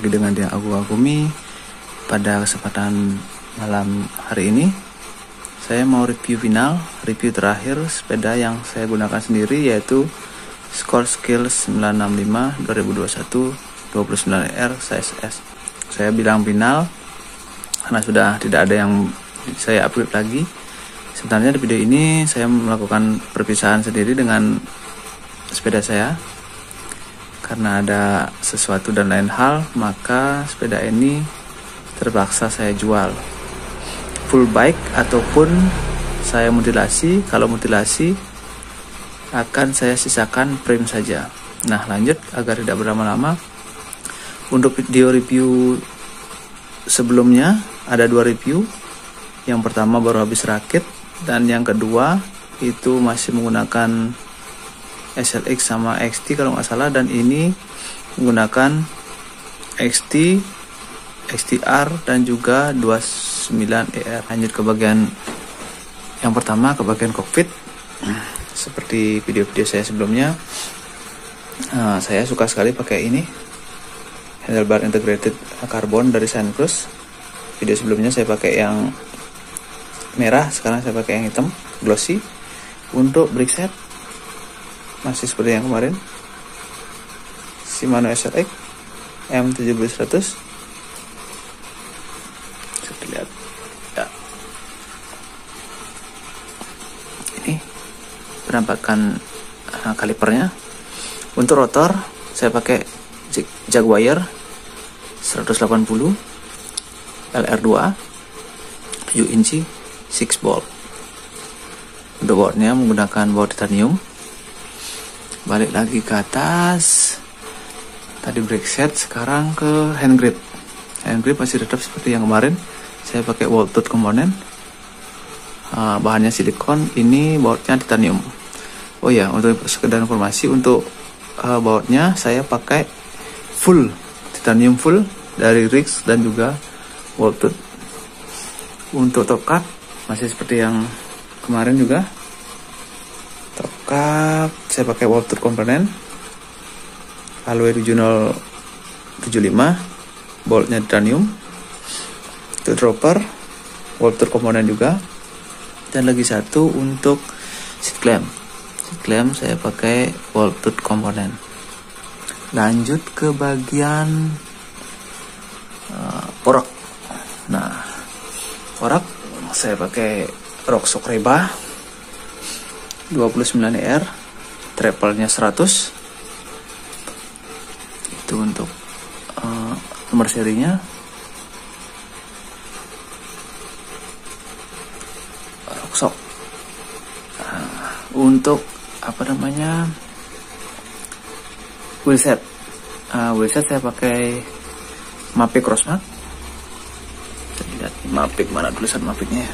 lagi dengan Dia Agung Agumi. Pada kesempatan malam hari ini saya mau review terakhir sepeda yang saya gunakan sendiri, yaitu Scoreskill 965 2021 29R size S. Saya bilang final karena sudah tidak ada yang saya upgrade lagi. Sebenarnya di video ini saya melakukan perpisahan sendiri dengan sepeda saya. Karena ada sesuatu dan lain hal, maka sepeda ini terpaksa saya jual. Full bike ataupun saya mutilasi. Kalau mutilasi akan saya sisakan frame saja. Nah, lanjut agar tidak berlama-lama. Untuk video review sebelumnya ada 2 review. Yang pertama baru habis rakit, dan yang kedua itu masih menggunakan SLX sama XT kalau nggak salah, dan ini menggunakan XT, XTR dan juga 29ER. Lanjut ke bagian yang pertama, ke bagian cockpit. Seperti video-video saya sebelumnya, saya suka sekali pakai ini, handlebar integrated carbon dari Suncruise. Video sebelumnya saya pakai yang merah, sekarang saya pakai yang hitam glossy. Untuk brake set masih seperti yang kemarin, Shimano SLX M1700. Bisa dilihat ya, ini penampakan kalipernya. Untuk rotor saya pakai Jaguar 180 LR2 7 inci 6 bolt. Untuk boardnya menggunakan board titanium. Balik lagi ke atas, tadi brake set, sekarang ke hand grip. Hand grip masih tetap seperti yang kemarin, saya pakai wall tooth komponen. Bahannya silikon, ini bautnya titanium. Oh ya, untuk sekedar informasi, untuk bautnya saya pakai full titanium full dari Rix dan juga wall tooth. Untuk top cap masih seperti yang kemarin juga. Top cap saya pakai wall tooth komponen alloy 7075, boltnya titanium. Untuk dropper wall tooth komponen juga. Dan lagi satu untuk seat clamp. Seat clamp saya pakai wall tooth komponen. Lanjut ke bagian porok. Nah, porok saya pakai Rockshox Reba 29R, travelnya 100. Itu untuk nomor serinya. Rockshox. Untuk wheelset. Wheelset saya pakai Mavic Crossmark. Kita lihat Mavic, mana tulisan Mavicnya.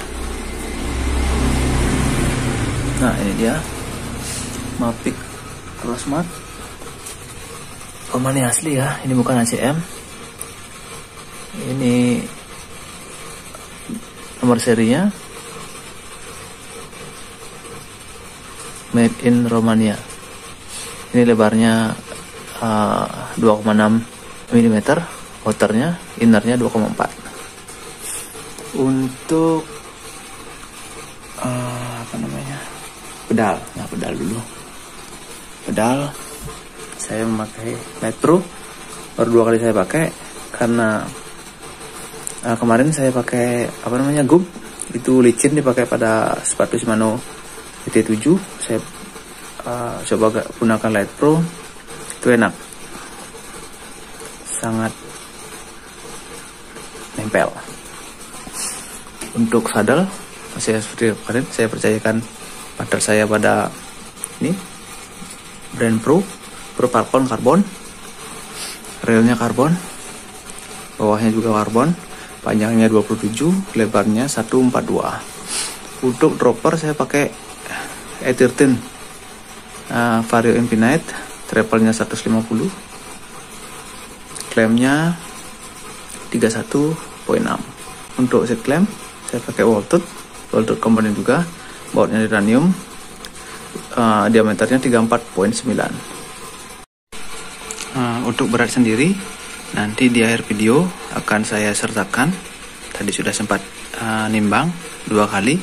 Nah, ini dia Mavic Crossmark. Ini asli ya, ini bukan ACM. Ini nomor serinya, made in Romania. Ini lebarnya 2,6 mm, outernya, innernya 2,4. Untuk pedal. Nah, pedal dulu. Pedal saya memakai Light Pro. Baru 2 kali saya pakai karena kemarin saya pakai GUB. Itu licin, dipakai pada sepatu Shimano GT7. Saya coba gunakan Light Pro. Itu enak. Sangat nempel. Untuk sadel masih seperti kemarin, saya percayakan paddle saya pada ini brand Pro Falcon karbon. Railnya karbon, bawahnya juga karbon, panjangnya 27, lebarnya 142. Untuk dropper saya pakai E13 Vario Infinite, travelnya 150, klaimnya 31,6. Untuk seat clamp saya pakai wall tooth komponen juga, bautnya titanium, diameternya 34,9. Untuk berat sendiri Nanti di akhir video akan saya sertakan. Tadi sudah sempat nimbang 2 kali.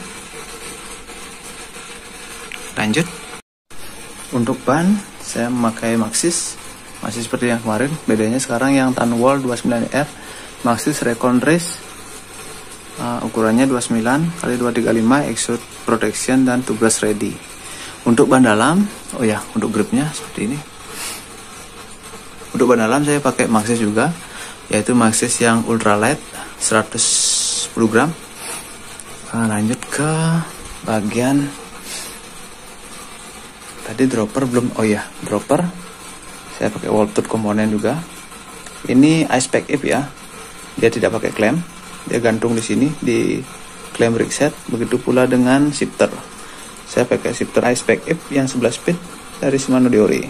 Lanjut. Untuk ban saya memakai Maxxis, masih seperti yang kemarin. Bedanya sekarang yang Tanwall 29R, Maxxis Recon Race, ukurannya 29 x 235, exhaust protection dan tugas ready. Untuk ban dalam, untuk gripnya seperti ini. Untuk ban dalam saya pakai Maxxis juga, yaitu Maxxis yang ultralight 110 gram. Lanjut ke bagian tadi dropper belum. Dropper saya pakai Waltut komponen juga. Ini ice pack ip ya, dia tidak pakai klem, dia gantung di sini di klem rig set. Begitu pula dengan shifter, saya pakai shifter ice pack ip yang 11 speed dari Shimano Deore.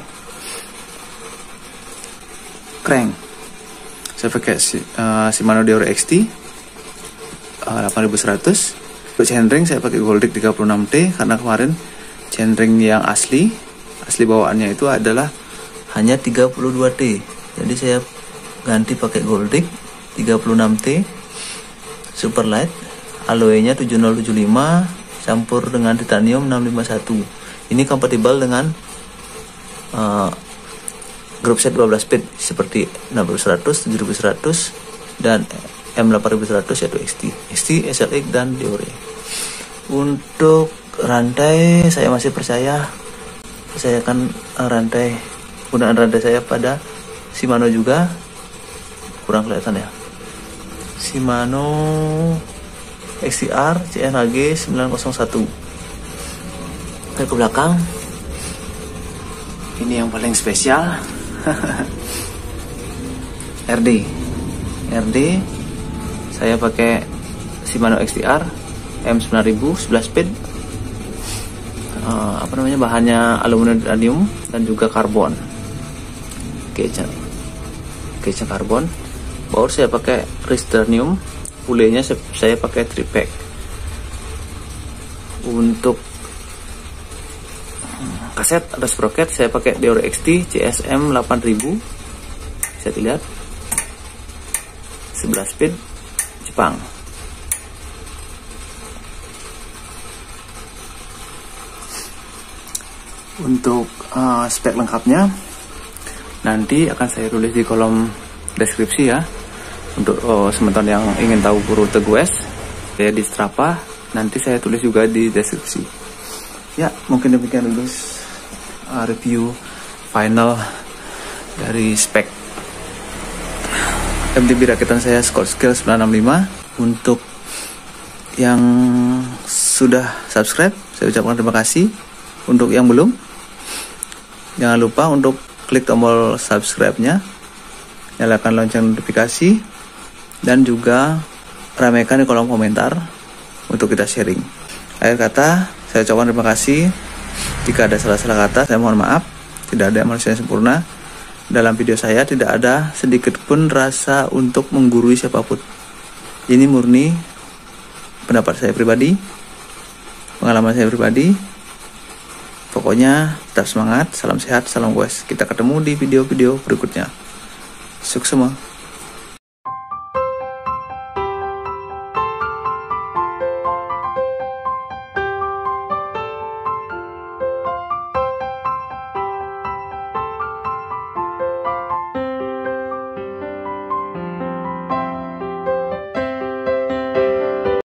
Crank saya pakai Shimano Deore XT 8100. Untuk chainring saya pakai Goldic 36T karena kemarin chainring yang asli bawaannya itu adalah hanya 32T, jadi saya ganti pakai Goldic 36T super light, alloy-nya 7075 campur dengan titanium 651. Ini kompatibel dengan group set 12 speed seperti 6100, 7100 dan M8100 yaitu XT, SLX dan Deore. Untuk rantai saya masih percayakan penggunaan rantai saya pada Shimano juga, kurang kelihatan ya, Shimano XTR CNHG 901. Ke belakang, ini yang paling spesial. RD saya pakai Shimano XTR M9000 11 speed, bahannya aluminium dan juga karbon, cage karbon. Baut saya pakai Restonium, pulenya saya pakai tripack. Untuk kaset atau sprocket saya pakai Deore XT CSM 8000, bisa dilihat 11 speed Jepang. Untuk spek lengkapnya nanti akan saya tulis di kolom deskripsi ya. Untuk sementara yang ingin tahu rute goes saya di Strava, nanti saya tulis juga di deskripsi. Ya, mungkin demikian dulu review final dari spek MTB rakitan saya Scottscale 965. Untuk yang sudah subscribe saya ucapkan terima kasih. Untuk yang belum, jangan lupa untuk klik tombol subscribe-nya, nyalakan lonceng notifikasi, dan juga ramaikan di kolom komentar untuk kita sharing. Akhir kata, saya ucapkan terima kasih. Jika ada salah-salah kata, saya mohon maaf. Tidak ada manusia yang sempurna. Dalam video saya tidak ada sedikit pun rasa untuk menggurui siapapun. Ini murni pendapat saya pribadi, pengalaman saya pribadi. Pokoknya tetap semangat, salam sehat, salam goes. Kita ketemu di video-video berikutnya. Sukses semua.